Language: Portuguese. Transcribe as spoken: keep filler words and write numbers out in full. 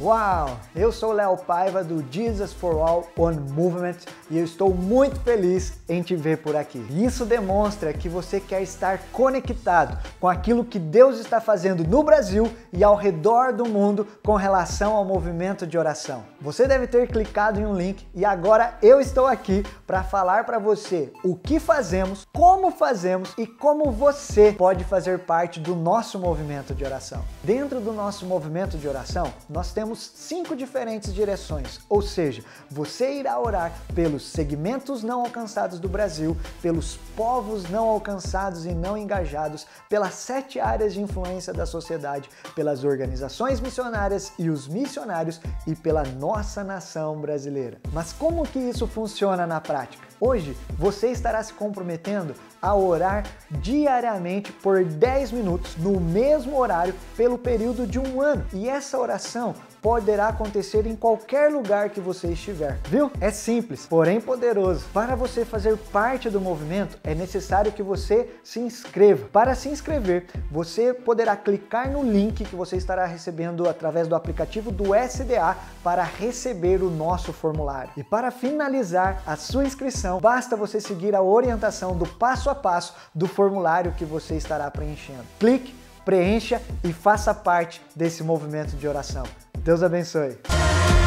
Uau! Eu sou Léo Paiva do Jesus for All On Movement e eu estou muito feliz em te ver por aqui. Isso demonstra que você quer estar conectado com aquilo que Deus está fazendo no Brasil e ao redor do mundo com relação ao movimento de oração. Você deve ter clicado em um link e agora eu estou aqui para falar para você o que fazemos, como fazemos e como você pode fazer parte do nosso movimento de oração. Dentro do nosso movimento de oração, nós temos cinco diferentes direções, ou seja, você irá orar pelos segmentos não alcançados do Brasil, pelos povos não alcançados e não engajados, pelas sete áreas de influência da sociedade, pelas organizações missionárias e os missionários e pela nossa nação brasileira. Mas como que isso funciona na prática? Hoje, você estará se comprometendo a orar diariamente por dez minutos, no mesmo horário, pelo período de um ano. E essa oração poderá acontecer em qualquer lugar que você estiver, viu? É simples, porém poderoso. Para você fazer parte do movimento, é necessário que você se inscreva. Para se inscrever, você poderá clicar no link que você estará recebendo através do aplicativo do S D A para receber o nosso formulário. E para finalizar a sua inscrição, basta você seguir a orientação do passo a passo do formulário que você estará preenchendo. Clique, preencha e faça parte desse movimento de oração. Deus abençoe.